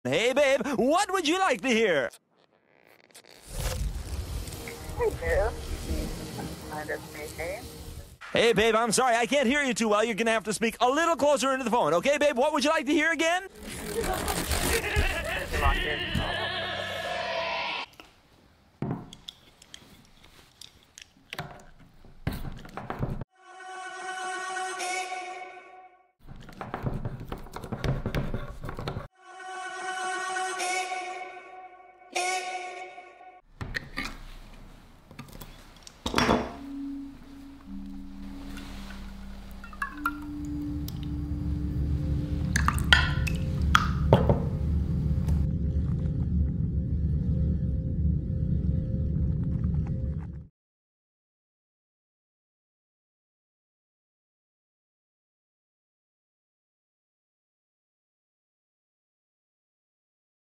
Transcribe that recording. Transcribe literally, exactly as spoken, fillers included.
Hey, babe, what would you like to hear? Hey, Bill. I'm just speaking. Hey, babe, I'm sorry, I can't hear you too well. You're gonna have to speak a little closer into the phone. Okay, babe, what would you like to hear again?